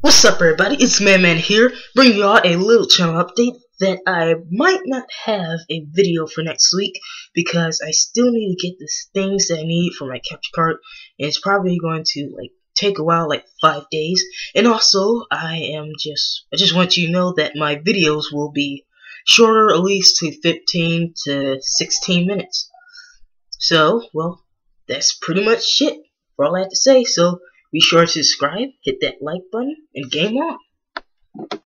What's up, everybody? It's Man here, bringing y'all a little channel update that I might not have a video for next week because I still need to get the things that I need for my capture card, and it's probably going to take a while, like 5 days. And also, I just want you to know that my videos will be shorter, at least to 15 to 16 minutes. So, well, that's pretty much it for all I have to say. So be sure to subscribe, hit that like button, and game on.